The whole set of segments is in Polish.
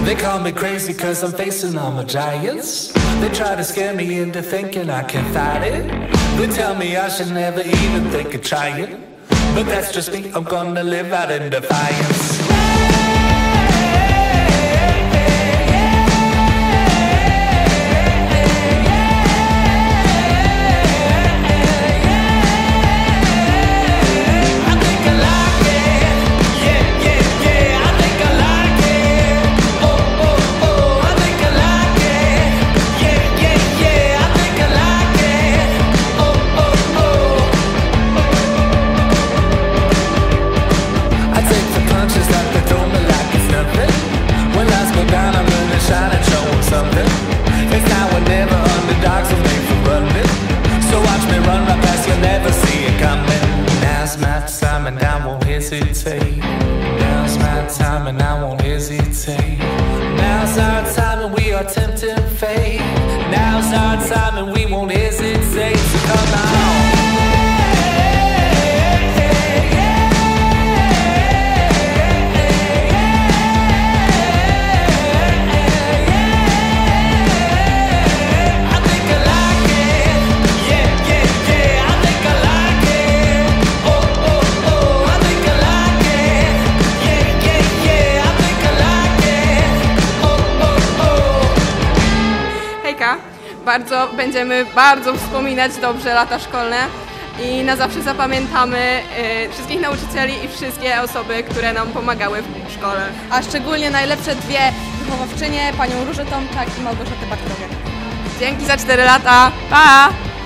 They call me crazy cause I'm facing all my giants. They try to scare me into thinking I can fight it. They tell me I should never even think of trying. But that's just me, I'm gonna live out in defiance. Now's my time and I won't hesitate. Now's our time and we are tempting fate. Now's our time and we won't hesitate. So come on. Będziemy bardzo wspominać dobrze lata szkolne i na zawsze zapamiętamy wszystkich nauczycieli i wszystkie osoby, które nam pomagały w szkole. A szczególnie najlepsze dwie wychowawczynie, panią Różę Tomczak i Małgorzatę Bartkowiak. Dzięki za 4 lata. Pa!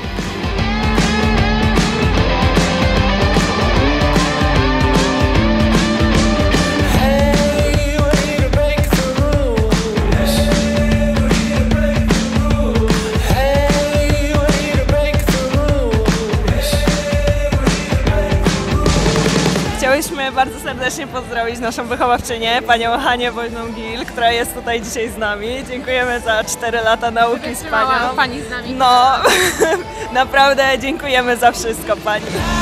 Chciałyśmy bardzo serdecznie pozdrowić naszą wychowawczynię, panią Hanię Woźną-Gil, która jest tutaj dzisiaj z nami. Dziękujemy za 4 lata nauki z panią. Pani z nami. No, naprawdę dziękujemy za wszystko pani.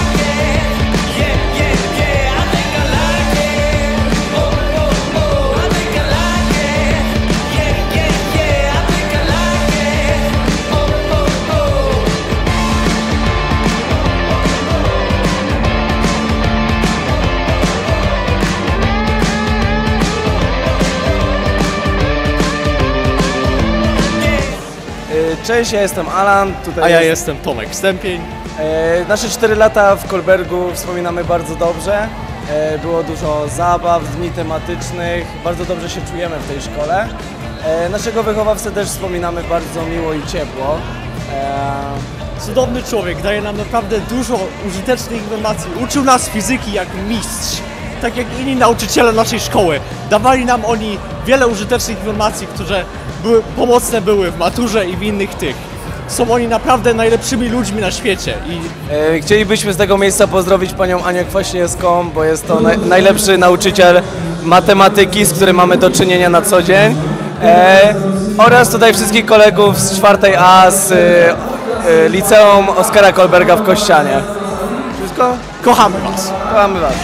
Cześć, ja jestem Alan. A ja jestem Tomek Stępień. Nasze 4 lata w Kolbergu wspominamy bardzo dobrze. Było dużo zabaw, dni tematycznych. Bardzo dobrze się czujemy w tej szkole. Naszego wychowawcę też wspominamy bardzo miło i ciepło. Cudowny człowiek, daje nam naprawdę dużo użytecznych informacji. Uczył nas fizyki jak mistrz. Tak jak inni nauczyciele naszej szkoły. Dawali nam oni wiele użytecznych informacji, które pomocne były w maturze i w innych tych. Są oni naprawdę najlepszymi ludźmi na świecie. Chcielibyśmy z tego miejsca pozdrowić panią Anię Kwaśniewską, bo jest to najlepszy nauczyciel matematyki, z którym mamy do czynienia na co dzień. Oraz tutaj wszystkich kolegów z 4. A z Liceum Oskara Kolberga w Kościanie. Wszystko? Kochamy was. Kochamy was.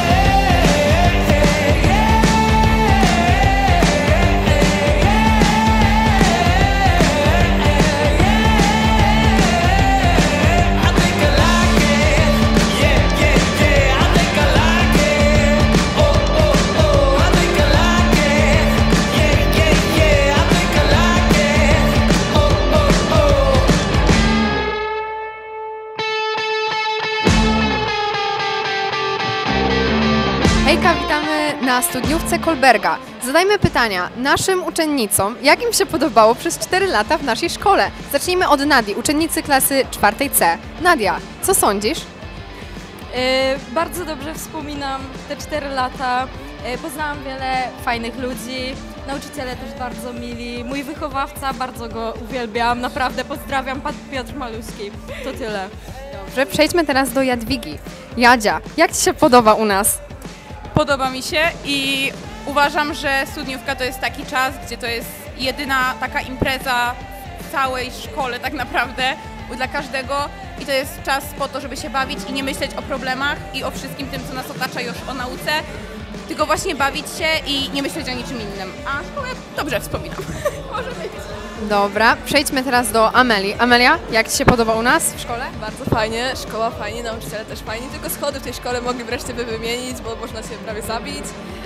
Hejka, witamy na studniówce Kolberga. Zadajmy pytania naszym uczennicom, jak im się podobało przez 4 lata w naszej szkole. Zacznijmy od Nadii, uczennicy klasy 4 C. Nadia, co sądzisz? Bardzo dobrze wspominam te 4 lata. Poznałam wiele fajnych ludzi, nauczyciele też bardzo mili. Mój wychowawca, bardzo go uwielbiam, naprawdę pozdrawiam, pan Piotr Maluski. To tyle. Dobrze, przejdźmy teraz do Jadwigi. Jadzia, jak ci się podoba u nas? Podoba mi się i uważam, że studniówka to jest taki czas, gdzie to jest jedyna taka impreza w całej szkole tak naprawdę dla każdego i to jest czas po to, żeby się bawić i nie myśleć o problemach i o wszystkim tym, co nas otacza, już o nauce. tylko właśnie bawić się i nie myśleć o niczym innym. A szkołę dobrze wspominam. Może być. Dobra, przejdźmy teraz do Ameli. Amelia, jak Ci się podoba u nas w szkole? Bardzo fajnie, szkoła fajnie, nauczyciele też fajni, tylko schody w tej szkole mogli wreszcie wymienić, bo można się prawie zabić.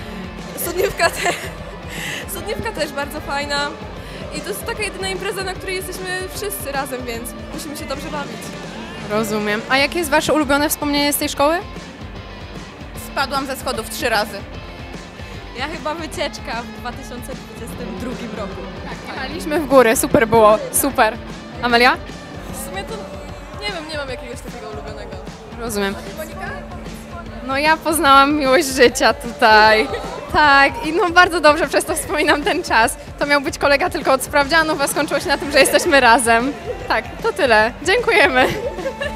Studniówka też bardzo fajna i to jest taka jedyna impreza, na której jesteśmy wszyscy razem, więc musimy się dobrze bawić. Rozumiem. A jakie jest Wasze ulubione wspomnienie z tej szkoły? Spadłam ze schodów 3 razy. Ja chyba wycieczka w 2022 roku. Jechaliśmy w górę, super było, super. Amelia? W sumie to nie mam jakiegoś takiego ulubionego. Rozumiem. No ja poznałam miłość życia tutaj. Tak, i no bardzo dobrze przez to wspominam ten czas. To miał być kolega tylko od sprawdzianów, a skończyło się na tym, że jesteśmy razem. Tak, to tyle. Dziękujemy.